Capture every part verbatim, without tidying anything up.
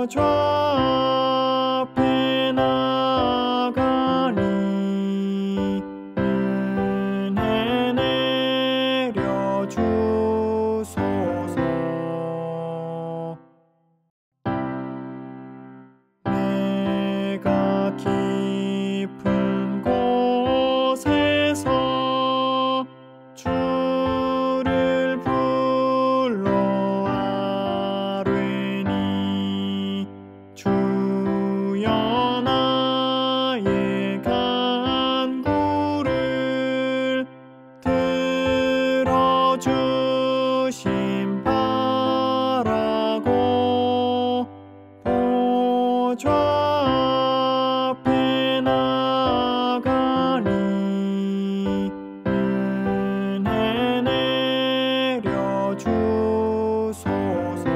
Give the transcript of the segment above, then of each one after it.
주 앞에 나가니 은혜 내려 주소서. 내가 깊은 곳에서 주를 불러 아뢰니 주여 나의 간구를 들어주심 바라고 보좌 앞에 나가니 은혜 내려 주소서.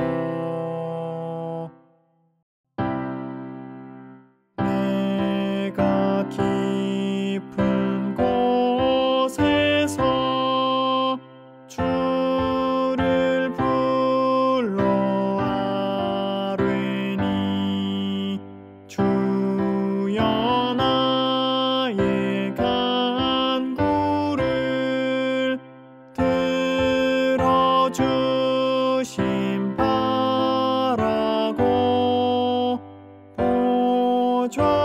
내가 깊은 곳에서 주를 불러 아뢰니 주여 나의 간구를 들어주심 바라고 보좌